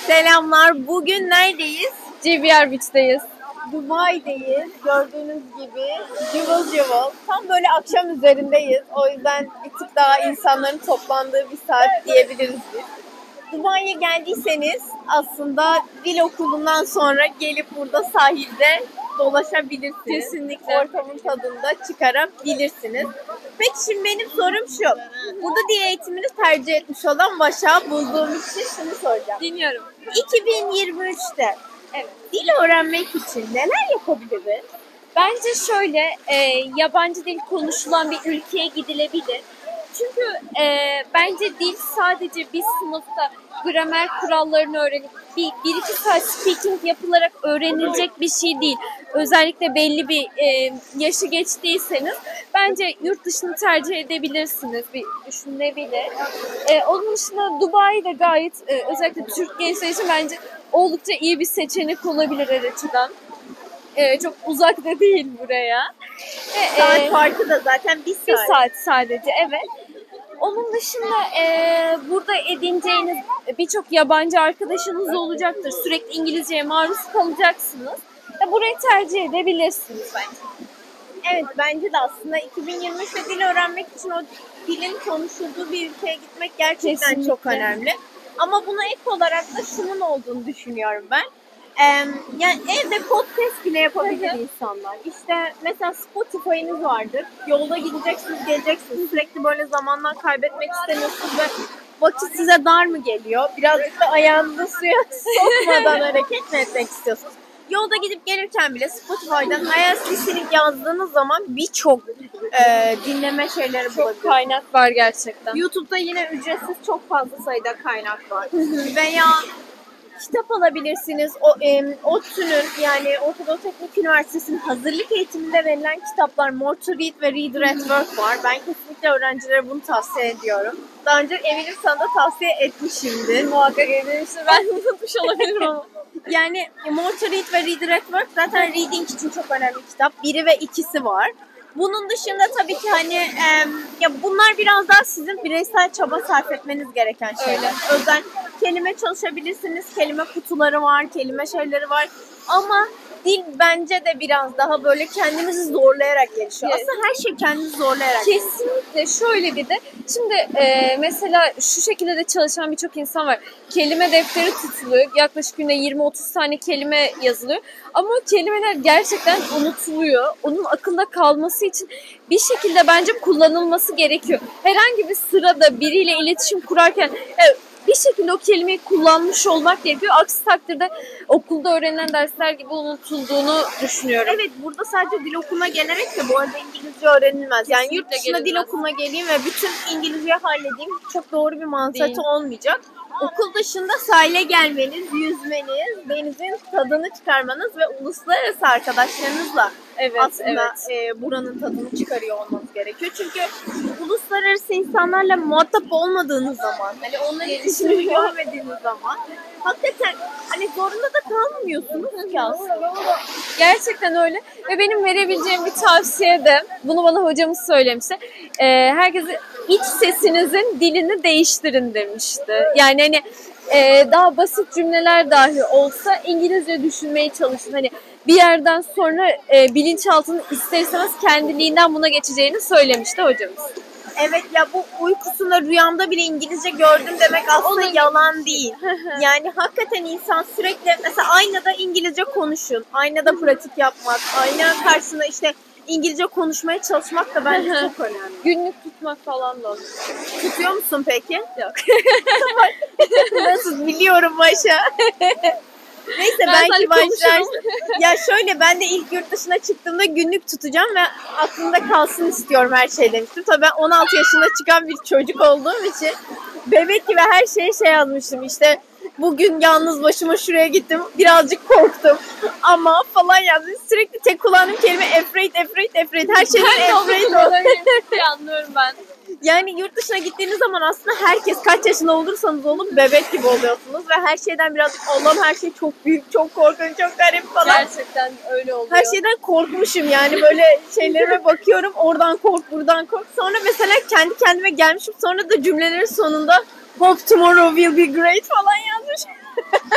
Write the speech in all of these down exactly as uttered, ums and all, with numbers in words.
Selamlar. Bugün neredeyiz? G B R Beach'teyiz. Dubai'deyiz. Gördüğünüz gibi cıvıl cıvıl. Tam böyle akşam üzerindeyiz. O yüzden bir tık daha insanların toplandığı bir saat diyebiliriz biz. Dubai'ye geldiyseniz aslında dil okulundan sonra gelip burada sahilde dolaşabilirsiniz. Kesinlikle. Ortamın tadını da çıkarabilirsiniz. Peki şimdi benim sorum şu. Burada dil eğitimini tercih etmiş olan Başak'ı bulduğum için şunu soracağım. Dinliyorum. iki bin yirmi üçte Evet. dil öğrenmek için neler yapabiliriz? Bence şöyle, e, yabancı dil konuşulan bir ülkeye gidilebilir. Çünkü e, bence dil sadece bir sınıfta gramer kurallarını öğrenip bir, bir iki saat speaking yapılarak öğrenilecek bir şey değil. Özellikle belli bir e, yaşı geçtiyseniz bence yurt dışını tercih edebilirsiniz, bir düşünülebilir. E, onun dışında Dubai de gayet e, özellikle Türk gençler için bence oldukça iyi bir seçenek olabilir her açıdan. E, çok uzak da değil buraya. Ve, Saat e, farkı da zaten bir saat. bir saat sadece, evet. Onun dışında e, burada edineceğiniz birçok yabancı arkadaşınız olacaktır. Sürekli İngilizceye maruz kalacaksınız. E, burayı tercih edebilirsiniz bence. Evet, bence de aslında iki bin yirmi üçte dil öğrenmek için o dilin konuşulduğu bir ülkeye gitmek gerçekten Kesinlikle. çok önemli. Ama buna ek olarak da şunun olduğunu düşünüyorum ben. Ee, yani evde podcast bile yapabilir insanlar. İşte mesela Spotify'ınız vardır. Yolda gideceksiniz, geleceksiniz. Sürekli böyle zamandan kaybetmek istemiyorsunuz ve vakit size dar mı geliyor? Birazcık da ayağınızı suya sokmadan hareket mi etmek istiyorsunuz? Yolda gidip gelirken bile Spotify'dan I E L T S listening yazdığınız zaman birçok e, dinleme şeyleri Çok bulabilirsiniz. kaynak var gerçekten. YouTube'da yine ücretsiz çok fazla sayıda kaynak var. Veya kitap alabilirsiniz. O e, ODTÜ'nün yani Orta Doğu Teknik Üniversitesi'nin hazırlık eğitiminde verilen kitaplar More to Read ve Reader at Work var. Ben kesinlikle öğrencilere bunu tavsiye ediyorum. Daha önce eminim sana da tavsiye etmişimdir. Muhakkak edilmiştir. Ben unutmuş olabilirim ama. Yani More to Read ve Reader at Work zaten reading için çok önemli kitap. Biri ve ikisi var. Bunun dışında tabii ki hani e, ya bunlar biraz daha sizin bireysel çaba sarf etmeniz gereken şeyler. Öyle. Özel kelime çalışabilirsiniz. Kelime kutuları var, kelime şeyleri var. Ama dil bence de biraz daha böyle kendinizi zorlayarak gelişiyor. Evet. Aslında her şey kendinizi zorlayarak. Kesinlikle. Şöyle bir de şimdi e, mesela şu şekilde de çalışan birçok insan var. Kelime defteri tutuluyor. Yaklaşık günde yirmi otuz tane kelime yazılıyor. Ama o kelimeler gerçekten unutuluyor. Onun akılda kalması için bir şekilde bence kullanılması gerekiyor. Herhangi bir sırada biriyle iletişim kurarken e, bir şekilde o kelimeyi kullanmış olmak gerekiyor. Aksi takdirde okulda öğrenilen dersler gibi unutulduğunu düşünüyorum. Evet, burada sadece dil okuluna gelerek de bu arada İngilizce öğrenilmez. Yani Kesinlikle yurt dışına dil gelinmez. okuluna geleyim ve bütün İngilizceyi halledeyim çok doğru bir mantığı Değil. olmayacak. Okul dışında sahile gelmeniz, yüzmeniz, denizin tadını çıkarmanız ve uluslararası arkadaşlarınızla Evet, aslında e, buranın tadını çıkarıyor olmanız gerekiyor. Çünkü uluslararası insanlarla muhatap olmadığınız zaman, hani onların ilişkisini görmediğiniz zaman hakikaten hani zorunda da kalmıyorsunuz ki aslında. Gerçekten öyle. Ve benim verebileceğim bir tavsiye de, bunu bana hocamız söylemişti. Ee, herkese iç sesinizin dilini değiştirin demişti. Yani hani e, daha basit cümleler dahi olsa İngilizce düşünmeye çalışın. Hani bir yerden sonra e, bilinçaltının ister istemez kendiliğinden buna geçeceğini söylemişti hocamız. Evet ya, bu uykusunda rüyamda bile İngilizce gördüm demek aslında Onun- yalan değil. Yani hakikaten insan sürekli mesela aynada İngilizce konuşun. Aynada pratik yapmak, ayna karşısında işte İngilizce konuşmaya çalışmak da bence Hı hı. çok önemli. Günlük tutmak falan da olur. Tutuyor musun peki? Yok. Nasıl biliyorum Başa. Neyse Ben belki sadece başlarsın. konuşurum. Ya şöyle, ben de ilk yurt dışına çıktığımda günlük tutacağım ve aklımda kalsın istiyorum her şey demiştim. Tabii ben on altı yaşında çıkan bir çocuk olduğum için bebek gibi her şeye şey yazmıştım. İşte bugün yalnız başıma şuraya gittim, birazcık korktum ama falan yazdım. Sürekli tek kullandığım kelime afraid, afraid, afraid. Her şeyden afraid ol. Anlıyorum ben. Yani yurt dışına gittiğiniz zaman aslında herkes, kaç yaşında olursanız olun, bebek gibi oluyorsunuz ve her şeyden birazcık Allah'ım her şey çok büyük, çok korkunç, çok garip falan. Gerçekten öyle oluyor. Her şeyden korkmuşum yani, böyle şeylerime bakıyorum, oradan kork, buradan kork. Sonra mesela kendi kendime gelmişim, sonra da cümlelerin sonunda hope tomorrow will be great falan yazmış.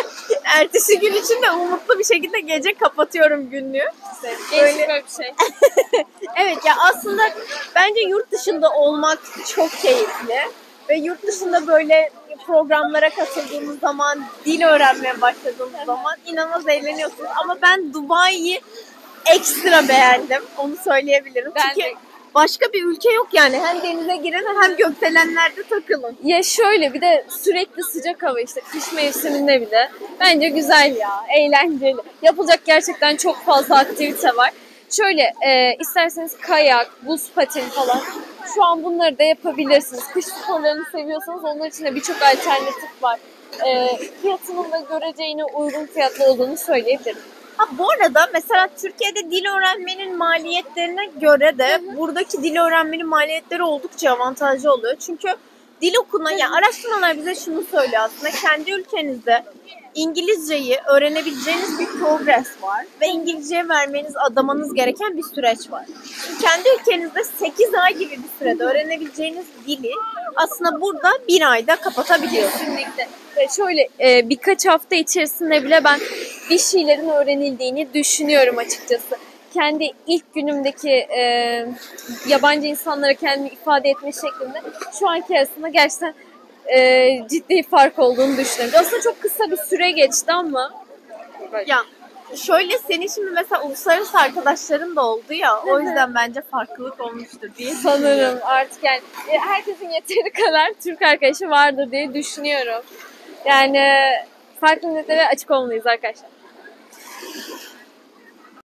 Ertesi gün için de umutlu bir şekilde gece kapatıyorum günlüğü. Gençlik böyle bir şey. Evet ya aslında bence yurt dışında olmak çok keyifli. Ve yurt dışında böyle programlara katıldığımız zaman, dil öğrenmeye başladığımız zaman inanılmaz eğleniyorsunuz. Ama ben Dubai'yi ekstra beğendim. Onu söyleyebilirim. Ben Çünkü de. başka bir ülke yok yani. Hem denize girin hem gökdelenlerde takılın. Ya şöyle bir de sürekli sıcak hava işte kış mevsiminde bile bence güzel ya, eğlenceli. Yapılacak gerçekten çok fazla aktivite var. Şöyle e, isterseniz kayak, buz pateni falan şu an bunları da yapabilirsiniz. Kış sporlarını seviyorsanız onlar için de birçok alternatif var. E, fiyatının da göreceğine uygun fiyatlı olduğunu söyleyebilirim. Ha bu arada mesela Türkiye'de dil öğrenmenin maliyetlerine göre de buradaki dil öğrenmenin maliyetleri oldukça avantajlı oluyor. Çünkü dil okuluna, yani araştırmalar bize şunu söylüyor aslında. Kendi ülkenizde İngilizceyi öğrenebileceğiniz bir progress var ve İngilizceye vermeniz, adamanız gereken bir süreç var. Kendi ülkenizde sekiz ay gibi bir sürede öğrenebileceğiniz dili aslında burada bir ayda kapatabiliyorsunuz. Kesinlikle. Ve şöyle e, birkaç hafta içerisinde bile ben bir şeylerin öğrenildiğini düşünüyorum açıkçası. Kendi ilk günümdeki e, yabancı insanlara kendimi ifade etme şeklinde şu anki arasında gerçekten e, ciddi fark olduğunu düşünüyorum. Aslında çok kısa bir süre geçti ama. Böyle. Ya şöyle senin şimdi mesela uluslararası arkadaşların da oldu ya, o yüzden bence farklılık olmuştur diye Sanırım artık yani e, herkesin yeteri kadar Türk arkadaşı vardır diye düşünüyorum. Yani farklı milletlere açık olmalıyız arkadaşlar.